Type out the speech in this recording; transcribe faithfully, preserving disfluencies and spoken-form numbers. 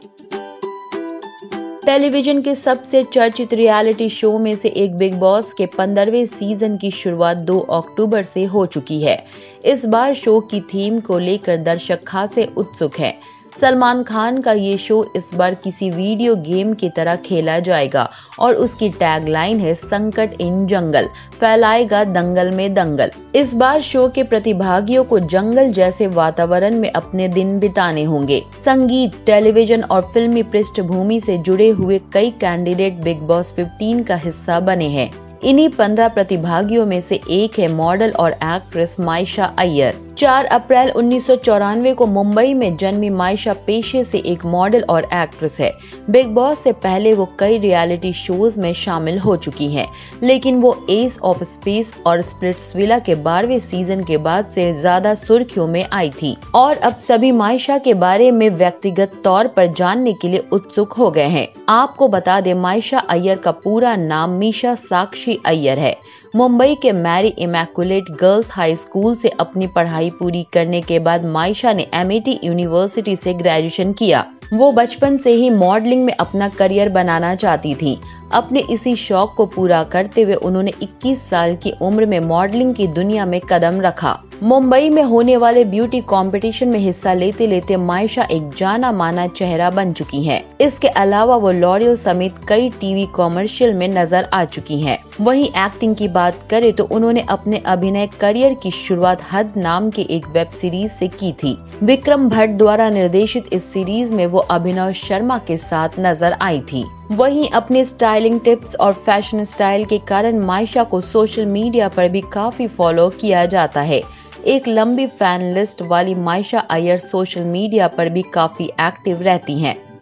Television के सबसे चर्चित रियलिटी शो में से एक बिग बॉस के पंद्रहवें सीजन की शुरुआत दो अक्टूबर से हो चुकी है। इस बार शो की थीम को लेकर दर्शक खासे उत्सुक हैं। सलमान खान का ये शो इस बार किसी वीडियो गेम की तरह खेला जाएगा और उसकी टैगलाइन है संकट इन जंगल, फैलाएगा दंगल में दंगल। इस बार शो के प्रतिभागियों को जंगल जैसे वातावरण में अपने दिन बिताने होंगे। संगीत, टेलीविजन और फिल्मी पृष्ठभूमि से जुड़े हुए कई कैंडिडेट बिग बॉस पंद्रह का हिस्सा बने हैं। इन्हीं पंद्रह प्रतिभागियों में से एक है मॉडल और एक्ट्रेस मायशा अय्यर। चार अप्रैल उन्नीस सौ चौरानवे को मुंबई में जन्मी मायशा पेशे से एक मॉडल और एक्ट्रेस है। बिग बॉस से पहले वो कई रियलिटी शोज में शामिल हो चुकी हैं, लेकिन वो एस ऑफ स्पेस और स्प्लिट्सविला के बारहवें सीजन के बाद से ज्यादा सुर्खियों में आई थी और अब सभी मायशा के बारे में व्यक्तिगत तौर पर जानने के लिए उत्सुक हो गए हैं। आपको बता दें, मायशा अय्यर का पूरा नाम मीशा साक्षी अय्यर है। मुंबई के Mary Immaculate girls high school से अपनी पढ़ाई पूरी करने के बाद मायशा ने एमिटी यूनिवर्सिटी से ग्रेजुएशन किया। वो बचपन से ही मॉडलिंग में अपना करियर बनाना चाहती थी। अपने इसी शौक को पूरा करते हुए उन्होंने इक्कीस साल की उम्र में मॉडलिंग की दुनिया में कदम रखा। मुंबई में होने वाले ब्यूटी कंपटीशन में हिस्सा लेते लेते मायशा एक जाना माना चेहरा बन चुकी हैं। इसके अलावा वो लॉरियल समेत कई टीवी कॉमर्शियल में नजर आ चुकी हैं। वहीं एक्टिंग की बात करें तो उन्होंने अपने अभिनय करियर की शुरुआत हद नाम के एक वेब सीरीज से की थी। विक्रम भट्ट द्वारा निर्देशित इस सीरीज में वो अभिनव शर्मा के साथ नजर आई थी। वहीं अपने स्टाइलिंग टिप्स और फैशन स्टाइल के कारण मायशा को सोशल मीडिया पर भी काफी फॉलो किया जाता है। एक लंबी फैन लिस्ट वाली मायशा अय्यर सोशल मीडिया पर भी काफी एक्टिव रहती हैं।